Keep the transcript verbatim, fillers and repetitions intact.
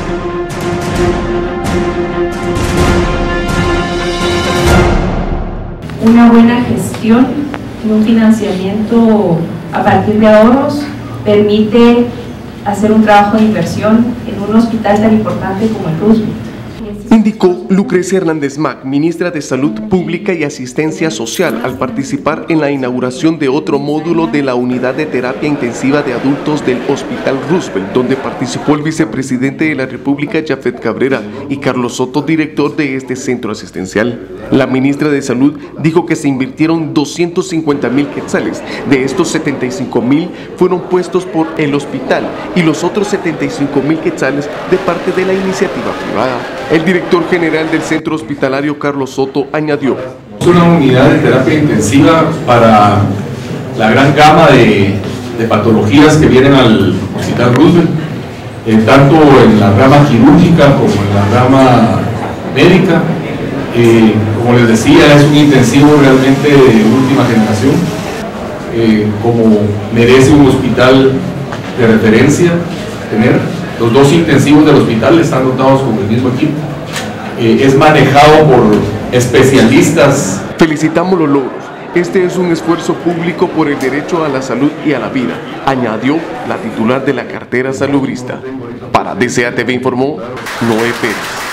Una buena gestión y un financiamiento a partir de ahorros permite hacer un trabajo de inversión en un hospital tan importante como el Roosevelt. Indicó Lucrecia Hernández Mac, ministra de Salud Pública y Asistencia Social, al participar en la inauguración de otro módulo de la Unidad de Terapia Intensiva de Adultos del Hospital Roosevelt, donde participó el vicepresidente de la República, Jafet Cabrera, y Carlos Soto, director de este centro asistencial. La ministra de Salud dijo que se invirtieron doscientos cincuenta mil quetzales. De estos, setenta y cinco mil fueron puestos por el hospital y los otros setenta y cinco mil quetzales de parte de la iniciativa privada. El director general del centro hospitalario, Carlos Soto, añadió: es una unidad de terapia intensiva para la gran gama de, de patologías que vienen al Hospital Roosevelt, eh, tanto en la rama quirúrgica como en la rama médica. Eh, como les decía, es un intensivo realmente de última generación, eh, como merece un hospital de referencia tener. Los dos intensivos del hospital están dotados con el mismo equipo. Eh, es manejado por especialistas. Felicitamos los logros. Este es un esfuerzo público por el derecho a la salud y a la vida, añadió la titular de la cartera salubrista. Para D C A T V informó Noé Pérez.